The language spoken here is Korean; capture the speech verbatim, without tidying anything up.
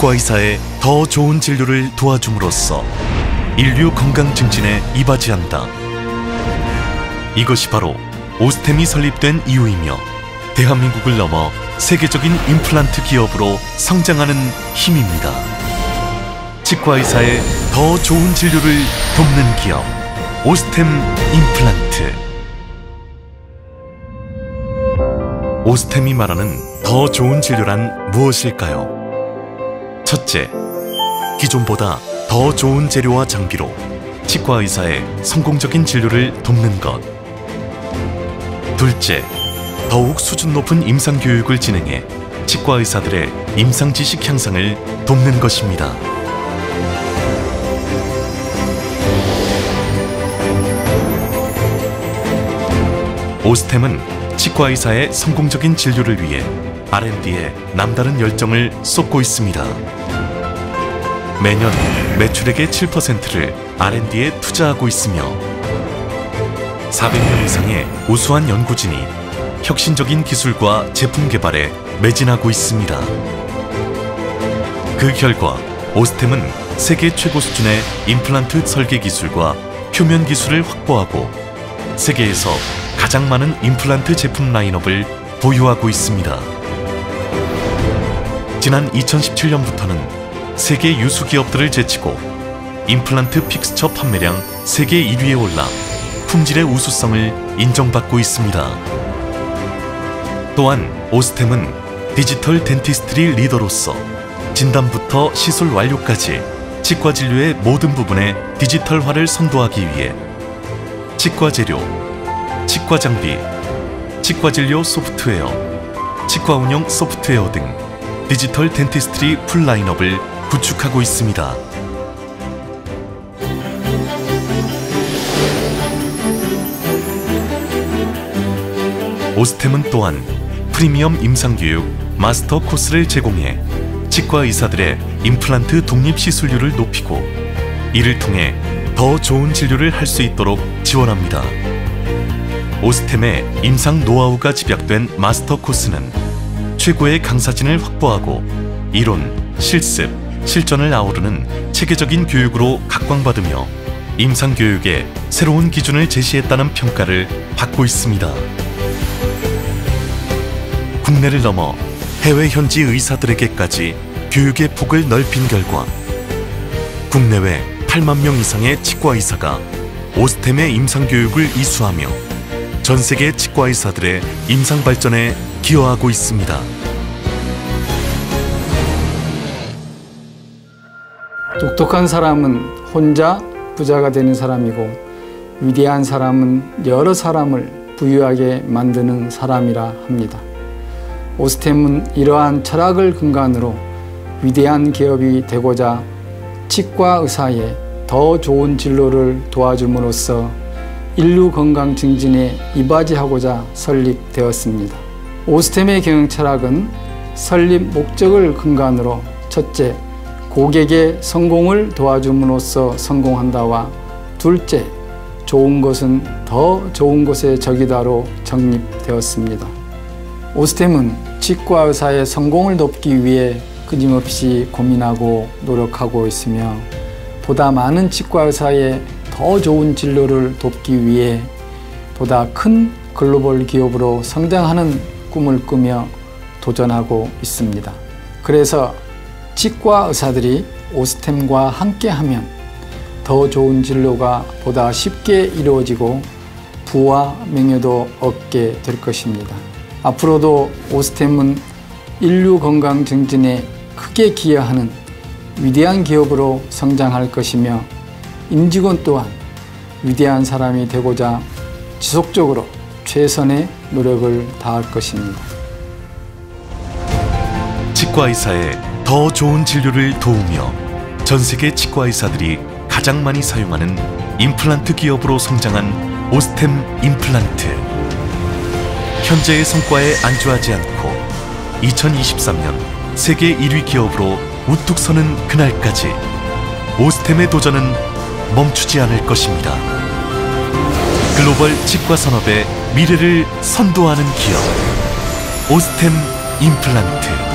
치과의사의 더 좋은 진료를 도와줌으로써 인류 건강 증진에 이바지한다. 이것이 바로 오스템이 설립된 이유이며 대한민국을 넘어 세계적인 임플란트 기업으로 성장하는 힘입니다. 치과의사의 더 좋은 진료를 돕는 기업 오스템 임플란트. 오스템이 말하는 더 좋은 진료란 무엇일까요? 첫째, 기존보다 더 좋은 재료와 장비로 치과의사의 성공적인 진료를 돕는 것. 둘째, 더욱 수준 높은 임상교육을 진행해 치과의사들의 임상지식 향상을 돕는 것입니다. 오스템은 치과의사의 성공적인 진료를 위해 알 앤 디에 남다른 열정을 쏟고 있습니다. 매년 매출액의 칠 퍼센트를 알 앤 디에 투자하고 있으며 사백 명 이상의 우수한 연구진이 혁신적인 기술과 제품 개발에 매진하고 있습니다. 그 결과 오스템은 세계 최고 수준의 임플란트 설계 기술과 표면 기술을 확보하고 세계에서 가장 많은 임플란트 제품 라인업을 보유하고 있습니다. 지난 이천십칠 년부터는 세계 유수 기업들을 제치고 임플란트 픽스처 판매량 세계 일 위에 올라 품질의 우수성을 인정받고 있습니다. 또한 오스템은 디지털 덴티스트리 리더로서 진단부터 시술 완료까지 치과 진료의 모든 부분의 디지털화를 선도하기 위해 치과 재료, 치과 장비, 치과 진료 소프트웨어, 치과 운영 소프트웨어 등 디지털 덴티스트리 풀 라인업을 구축하고 있습니다. 오스템은 또한 프리미엄 임상교육 마스터 코스를 제공해 치과 의사들의 임플란트 독립 시술률을 높이고 이를 통해 더 좋은 진료를 할 수 있도록 지원합니다. 오스템의 임상 노하우가 집약된 마스터 코스는 최고의 강사진을 확보하고 이론, 실습, 실전을 아우르는 체계적인 교육으로 각광받으며 임상교육의 새로운 기준을 제시했다는 평가를 받고 있습니다. 국내를 넘어 해외 현지 의사들에게까지 교육의 폭을 넓힌 결과 국내외 팔만 명 이상의 치과 의사가 오스템의 임상교육을 이수하며 전 세계 치과 의사들의 임상 발전에 기여하고 있습니다. 똑똑한 사람은 혼자 부자가 되는 사람이고 위대한 사람은 여러 사람을 부유하게 만드는 사람이라 합니다. 오스템은 이러한 철학을 근간으로 위대한 기업이 되고자 치과 의사의 더 좋은 진료를 도와줌으로써 인류 건강 증진에 이바지하고자 설립되었습니다. 오스템의 경영 철학은 설립 목적을 근간으로 첫째, 고객의 성공을 도와줌으로써 성공한다와 둘째, 좋은 것은 더 좋은 것의 적이다로 정립되었습니다. 오스템은 치과 의사의 성공을 돕기 위해 끊임없이 고민하고 노력하고 있으며 보다 많은 치과 의사의 더 좋은 진료를 돕기 위해 보다 큰 글로벌 기업으로 성장하는 꿈을 꾸며 도전하고 있습니다. 그래서 치과 의사들이 오스템과 함께하면 더 좋은 진료가 보다 쉽게 이루어지고 부와 명예도 얻게 될 것입니다. 앞으로도 오스템은 인류 건강 증진에 크게 기여하는 위대한 기업으로 성장할 것이며 임직원 또한 위대한 사람이 되고자 지속적으로 최선의 노력을 다할 것입니다. 치과의사의 더 좋은 진료를 도우며 전 세계 치과의사들이 가장 많이 사용하는 임플란트 기업으로 성장한 오스템 임플란트. 현재의 성과에 안주하지 않고 이천이십삼 년 세계 일 위 기업으로 우뚝 서는 그날까지 오스템의 도전은 멈추지 않을 것입니다. 글로벌 치과 산업의 미래를 선도하는 기업 오스템 임플란트.